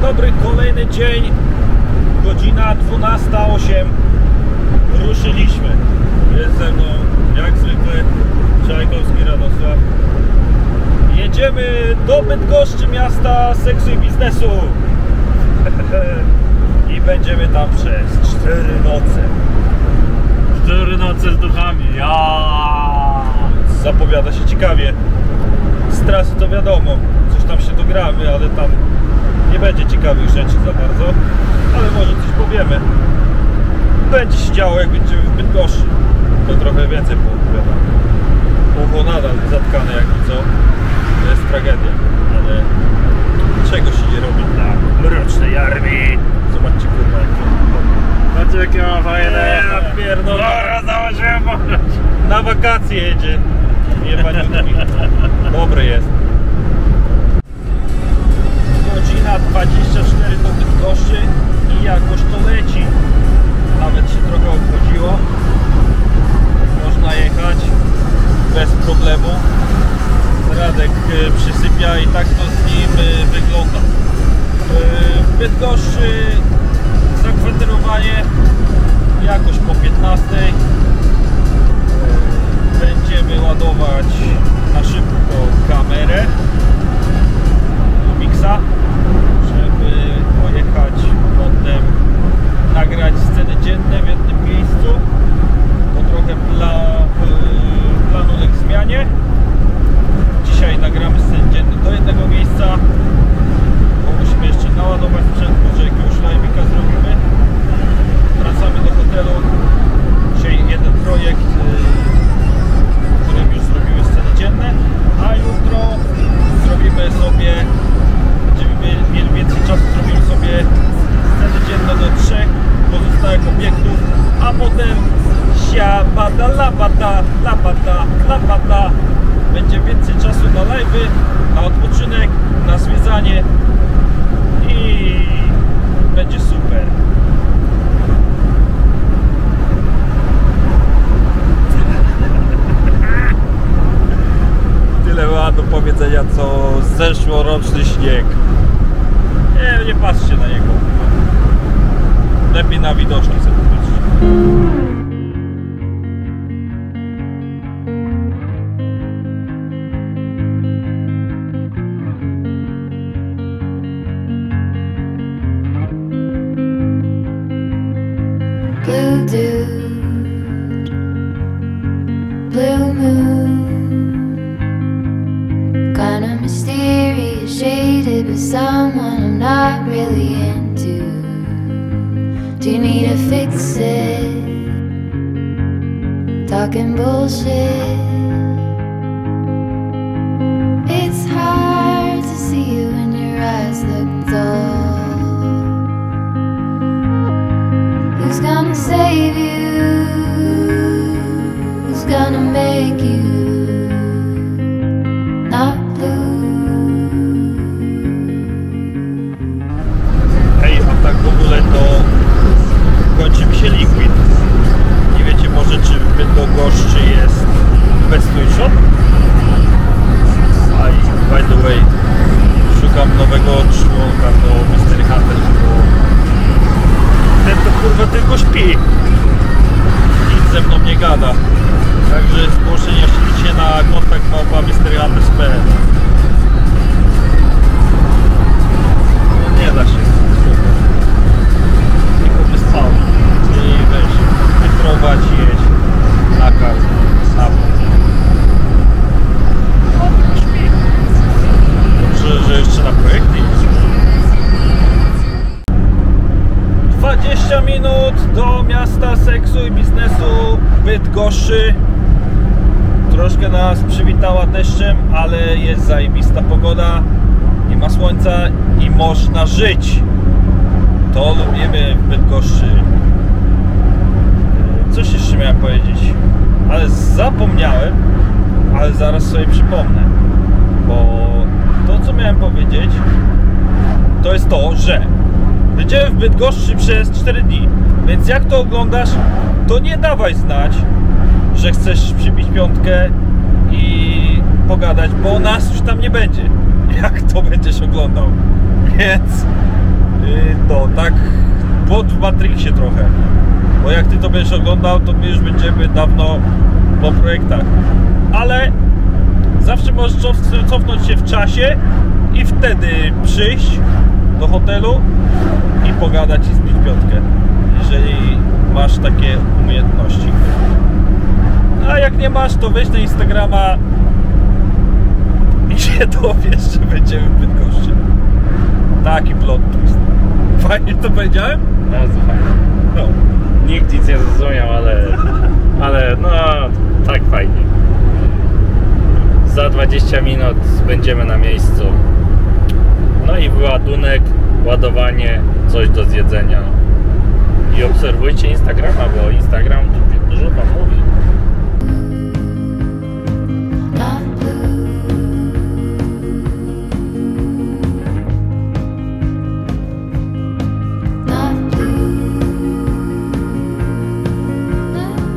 dobry, kolejny dzień, godzina 12:08. Ruszyliśmy. Jest ze mną, jak zwykle, Czajkowski Radosław. Jedziemy do Bydgoszczy, miasta seksu i biznesu. I będziemy tam przez 4 noce. 4 noce z duchami. Zapowiada się ciekawie. Z trasy to wiadomo, coś tam się dogramy, ale tam nie będzie ciekawych rzeczy za bardzo. Ale może coś powiemy. Będzie się działo, jak będziemy w Bydgoszczy. To trochę więcej poopowiadam. Ucho nadal zatkane jakby co. To jest tragedia, ale czego się nie robi dla mrocznej armii? Zobaczcie, kurwa, jakie. Patrzcie, jakie ma fajne. Ja pierdolę. Dobra, założyłem. Na wakacje jedzie. Jebaniutki. Dobry jest. Godzina 24 do Bydgoszczy i jakoś to leci. Nawet się trochę obchodziło. Można jechać bez problemu. Radek przysypia i tak to z nim wygląda. W Bydgoszczy zakwaterowanie jakoś po 15. Będziemy ładować na szybko kamerę Lumixa, żeby pojechać potem nagrać sceny dzienne w jednym miejscu. To trochę planu uległ zmianie. Dzisiaj nagramy sceny dzienne do jednego miejsca, bo musimy jeszcze naładować sprzęt, może jakiegoś live'ika zrobimy. Wracamy do hotelu. Dzisiaj jeden projekt, w którym już zrobimy sceny dzienne, a jutro zrobimy sobie, będziemy mieli więcej czasu, zrobimy sobie sceny dzienne do 3 pozostałych obiektów, a potem siabada, labada, labada, labada. Będzie więcej czasu na live'y, na odpoczynek, na zwiedzanie i będzie super. Tyle ma do powiedzenia co zeszłoroczny śnieg. Nie patrzcie na niego. Lepiej na widoczki sobie patrzcie. Blue dude, blue moon, kinda mysterious, shaded with someone I'm not really into. Do you need to fix it? Talking bullshit. It's hard to see you when your eyes look dull. Who's gonna save you? Who's gonna make you not blue? Hej, a tak w ogóle to kończy mi się liquid. Nie wiecie może, czy w Bydgoszczy jest Best Toy Shop? A i by the way, szukam nowego członka do Mystery Hunter, bo ten to kurwa tylko śpi. Nic ze mną nie gada. Także zgłoszenia ślicie na kontakt @mysteryhunters.pl. No nie da się. Tylko by spał. I weź, wyprowadź, jedź, nakarm, napój. No tylko śpi. Dobrze, że jeszcze na projekty jeździ. 20 minut do miasta seksu i biznesu Bydgoszczy. Troszkę nas przywitała deszczem, ale jest zajebista pogoda. Nie ma słońca i można żyć. To lubimy w Bydgoszczy. Coś jeszcze miałem powiedzieć, ale zapomniałem, ale zaraz sobie przypomnę. Bo to, co miałem powiedzieć, to jest to, że będziemy w Bydgoszczy przez 4 dni, więc jak to oglądasz, to nie dawaj znać, że chcesz przybić piątkę i pogadać, bo nas już tam nie będzie, jak to będziesz oglądał. Więc No tak pod w Matrixie trochę. Bo jak ty to będziesz oglądał, to my już będziemy dawno po projektach. Ale zawsze możesz cofnąć się w czasie i wtedy przyjść do hotelu i pogadać i zbić piątkę, jeżeli masz takie umiejętności. A jak nie masz, to weź na Instagrama i się dowiesz, że będziemy w Bydgoszczy. Taki plot twist. Fajnie to powiedziałem? Bardzo fajnie. No. Nikt nic nie zrozumiał, ale no tak fajnie. Za 20 minut będziemy na miejscu. No i ładunek, ładowanie, coś do zjedzenia. I obserwujcie Instagrama, bo Instagram dużo wam mówi. Not blue. Not blue. Not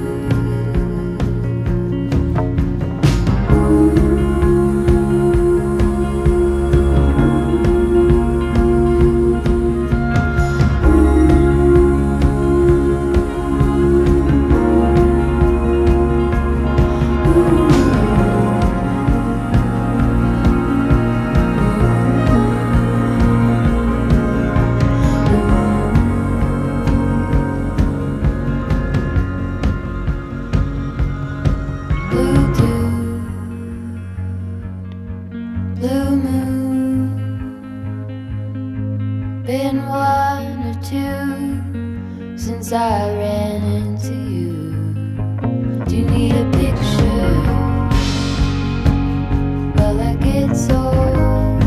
blue dew, blue moon, been one or two since I ran into you. Do you need a picture? Well, that gets old.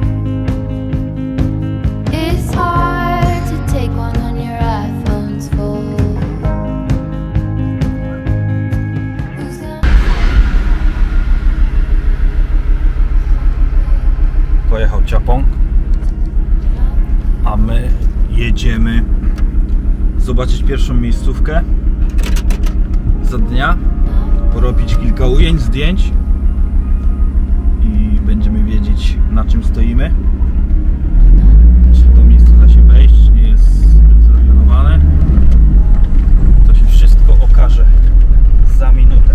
It's hard to take one when your iPhone's full. Who's gonna Pojechał ciapą, a my jedziemy zobaczyć pierwszą miejscówkę za dnia, porobić kilka ujęć, zdjęć i będziemy wiedzieć, na czym stoimy, czy to miejsce da się wejść, czy nie jest zbyt zrejonowane. To się wszystko okaże za minutę.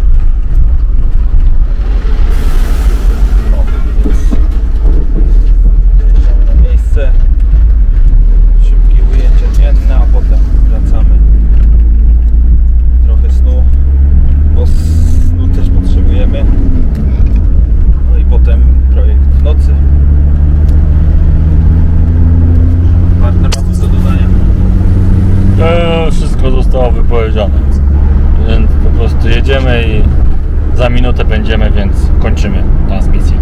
No, więc wyjeżdżamy na miejsce, szybkie ujęcia dzienne, a potem wracamy. Trochę snu, bo snu też potrzebujemy. No i potem projekt w nocy. Partner ma coś do dodania. Wszystko zostało wypowiedziane. Więc po prostu jedziemy i za minutę będziemy, więc kończymy transmisję.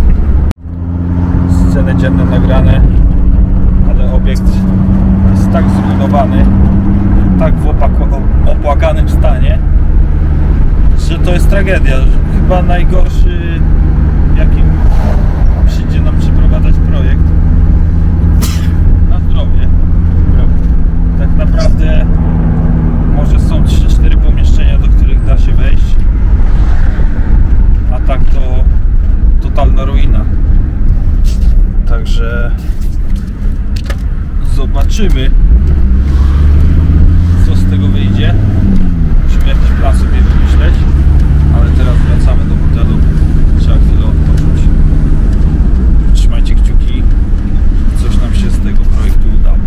Sceny dzienne nagrane, ale obiekt jest tak zrujnowany, tak w opłakanym stanie, że to jest tragedia. Chyba najgorszy, jakim przyjdzie nam przeprowadzać projekt. Na zdrowie. Tak naprawdę może są 3-4 pomieszczenia, do których da się wejść, a tak to totalna ruina. Także zobaczymy, co z tego wyjdzie. Musimy jakiś plan sobie wymyśleć, ale teraz wracamy do hotelu. Trzeba chwilę odpocząć. Trzymajcie kciuki, coś nam się z tego projektu udało.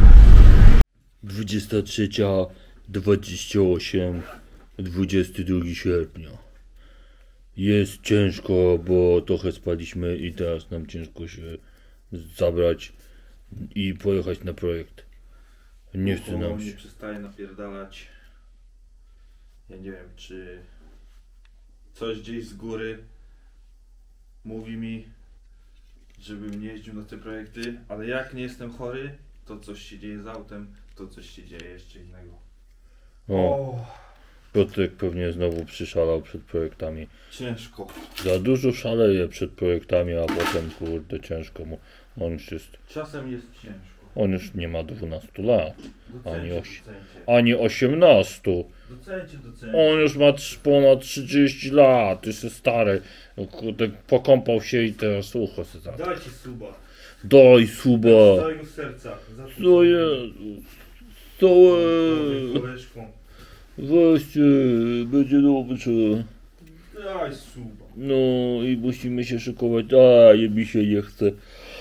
23:28, 22 sierpnia. Jest ciężko, bo trochę spaliśmy i teraz nam ciężko się zabrać i pojechać na projekt. Nie chce nam Nie się. przestaje napierdalać. Ja nie wiem, czy coś gdzieś z góry mówi mi, żebym nie jeździł na te projekty, ale jak nie jestem chory, to coś się dzieje z autem, to coś się dzieje jeszcze innego. O, Piotrek pewnie znowu przyszalał przed projektami. Ciężko. Za dużo szaleje przed projektami, a potem kurde ciężko mu. On już jest. Czasem jest ciężko. On już nie ma 12 lat, ani 18. On już ma ponad 30 lat, już jest stary. Kurde, pokąpał się i teraz ucho se za. Dajcie suba. Daj suba. Z całego serca. Za to Co jest? Co jest? koleżką. Weźcie, będzie dobrze. Daj suba. No i musimy się szykować. A, mi się nie chce.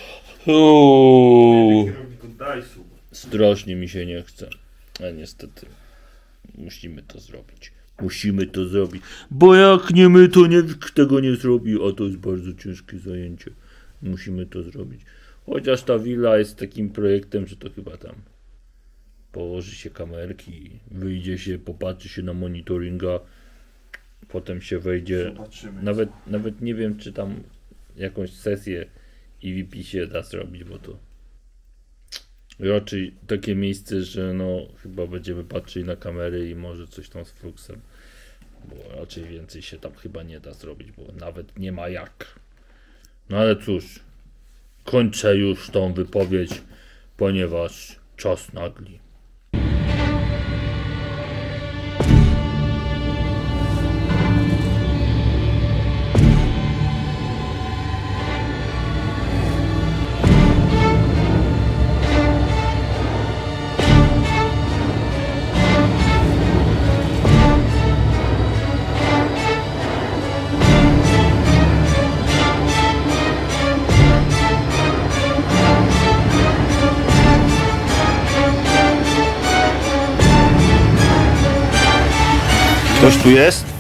O, Kierowniku, daj suba. strasznie mi się nie chce. A niestety musimy to zrobić. Musimy to zrobić. Bo jak nie my, to nikt tego nie zrobi. A to jest bardzo ciężkie zajęcie. Musimy to zrobić. Chociaż ta willa jest takim projektem, że to chyba tam położy się kamerki, wyjdzie się, popatrzy się na monitoringa, potem się wejdzie. Zobaczymy. Nawet nie wiem, czy tam jakąś sesję EVP się da zrobić, bo to raczej takie miejsce, że no chyba będziemy patrzyli na kamery i może coś tam z Fluxem, bo raczej więcej się tam chyba nie da zrobić, bo nawet nie ma jak. No ale cóż, kończę już tą wypowiedź, ponieważ czas nagli. Ktoś tu jest?